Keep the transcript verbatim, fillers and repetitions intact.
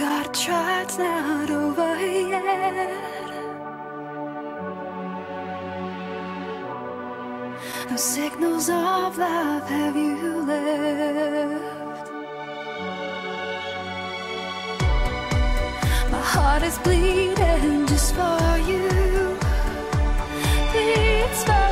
gotta try, it's not over yet. No signals of love have you left. My heart is bleeding just for you. Beats for